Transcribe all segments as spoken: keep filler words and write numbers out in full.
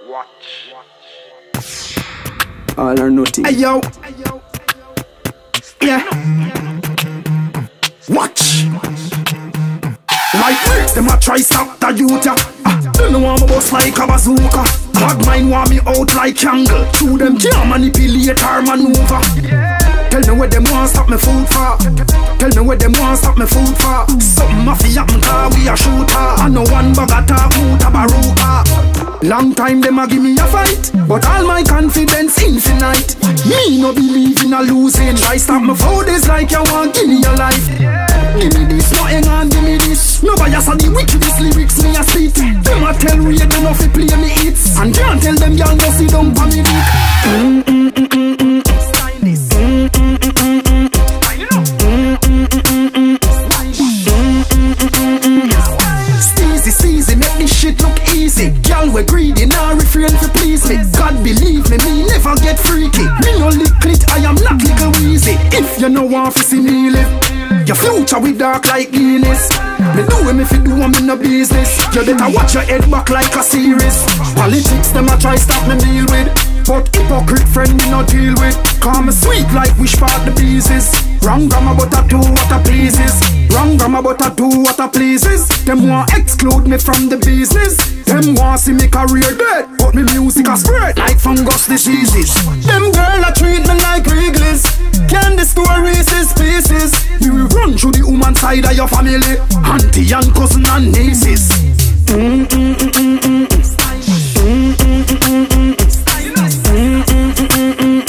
Watch. All or nothing. Hey yo. Yeah. Watch. Like them a try stop the youth ya. uh, Don't know I'm a boss like a bazooka. Bad mind want me out like Angle. Through them can't manipulate or maneuver. Tell me where them want stop me food for. Tell me where them want stop me food for. Something mafia happen car we a shooter. I know one bag a talk out a baruka. Long time them a give me a fight, but all my confidence infinite. Me no believe in a losing. Try stop me food is like you want give me your life. Give me this, no hang on, give me this. No bias on the wickedest lyrics me a spit. Them a tell we they no fi play me hits. And can't tell them y'all no sit down for me dick. Mm mm mm mm mm. Stylist. Mm mm mm mm mm. You know. Mm mm mm mm mm. Mm mm mm mm mm. Steezy, steezy, make this shit look easy. Girl we greedy, now refrain to please me. God believe me, me never get freaky. Me no lick clit, I am not little wheezy. If you no want to see me live, your future we dark like Guinness. Me do him if you do I'm in the business. You better watch your head back like a series. Politics them a try stop me deal with, but hypocrite friend me not deal with. Call me sweet like wish part the pieces. Wrong grammar but I do what I pleases. Wrong grammar but I do what I pleases. Them want exclude me from the business. Them want see me career dead, but me music a spread like fungus diseases. Them girl a treat me like Wrigley's. Candy stories is pieces. Me will run through the woman side of your family, auntie and cousin and nieces. Mm mm mm mm mm. Mm mm mm mm mm. Mm mm mm mm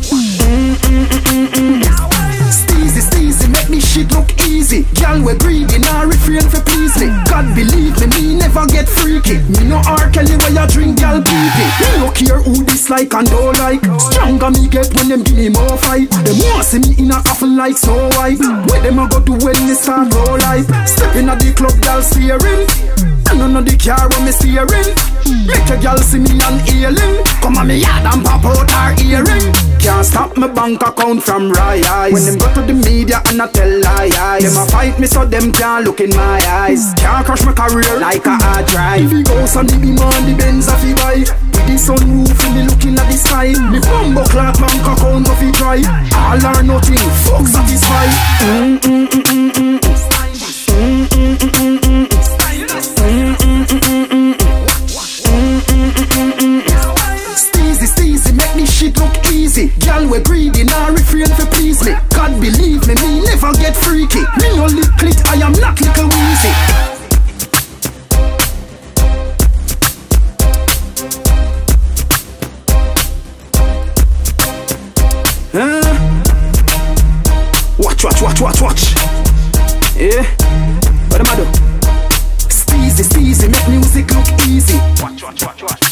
mm. Steezy, steezy, make this shit look easy. Girl we greedy, now refrain for please me. God believe me, me never get freaky. Me no R. Kelly where you drink, girl pee-pee. Me no care who dislike and don't like. Stronger me get when them give me more fight. Them want see me in a coffin like Snow White. Where them a go to when me start roll life. Step in at the club, girl steering. And none of the car when me steering. Make a girl see me and healing. Come on me yard and pop out her earring. Can't stop my bank account from rise. When them go to the media and I tell lies, them a fight me so them can't look in my eyes. Can't crush my career like a hard drive. The house and the beam and the Benz a fi buy. With the sunroof and me looking at the sky. Me bumbo clock bank account of fi dry. All or nothing, fuck satisfied. Mm mm mm mm mm. Mm mm mm mm mm. Steezy, steezy, make this shit look easy. Girl we greedy, now refrain to please me. God believe me, me never get freaky. Me no lick clit, I am not little wheezy. uh, Watch, watch, watch, watch, watch. Yeah, what am I do? Steezy, steezy, make music look easy. Watch, watch, watch, watch.